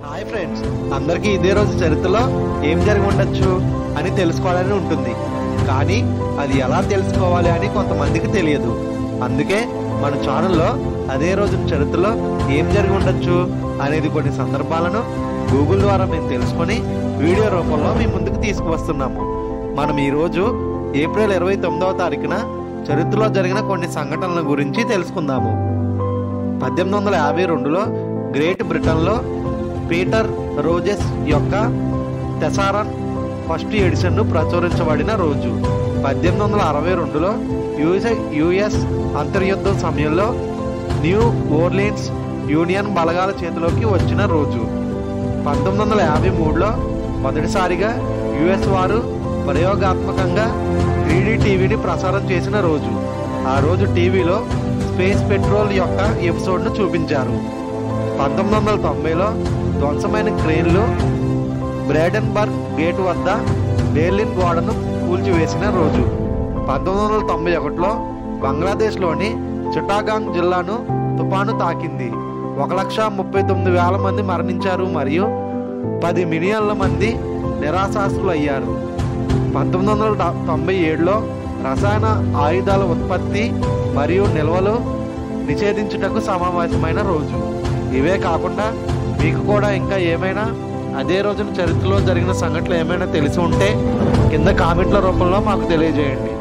Hi friends, అందరికీ ఇదే రోజు చరిత్రలో ఏం జరిగి ఉండొచ్చు అని తెలుసుకోవాలని ఉంటుంది. కానీ అది ఎలా తెలుసుకోవాలి అని కొంతమందికి తెలియదు. అందుకే మన ఛానల్లో అదే రోజు చరిత్రలో ఏం జరిగి ఉండొచ్చు అనేది కొన్ని సందర్భాలను గూగుల్ ద్వారా మేము తెలుసుకొని వీడియో రూపంలో మీ ముందుకు తీసుకువస్తున్నాము. మనం ఈరోజు ఏప్రిల్ 29వ తారీఖున చరిత్రలో జరిగిన కొన్ని సంఘటనల గురించి తెలుసుకుందాము. 1852లో గ్రేట్ బ్రిటన్లో పీటర్ రోజెస్ యొక్క థెసారన్ ఫస్ట్ ఎడిషన్ను ప్రచురించబడిన రోజు. 1862లో యుఎస్ అంతర్యుద్ధం సమయంలో న్యూ ఓర్లీన్స్ యూనియన్ బలగాల చేతిలోకి వచ్చిన రోజు. 1953లో మొదటిసారిగా యుఎస్ వారు ప్రయోగాత్మకంగా 3D టీవీని ప్రసారం చేసిన రోజు. ఆ రోజు టీవీలో స్పేస్ పెట్రోల్ యొక్క ఎపిసోడ్ను చూపించారు. 1990లో ధ్వంసమైన క్రేన్లు బ్రాడెన్బర్గ్ గేట్ వద్ద బెర్లిన్ గోడను కూల్చివేసిన రోజు. 1991లో బంగ్లాదేశ్లోని చిటాగాంగ్ జిల్లాను తుఫాను తాకింది. 1,39,000 మంది మరణించారు మరియు 10 మిలియన్ల మంది నిరాశాస్తులయ్యారు. 1997లో రసాయన ఆయుధాల ఉత్పత్తి మరియు నిల్వలు నిషేధించుటకు సమావేశమైన రోజు. ఇవే కాకుండా మీకు కూడా ఇంకా ఏమైనా అదే రోజున చరిత్రలో జరిగిన సంఘటనలు ఏమైనా తెలిసి ఉంటే కింద కామెంట్ల రూపంలో మాకు తెలియజేయండి.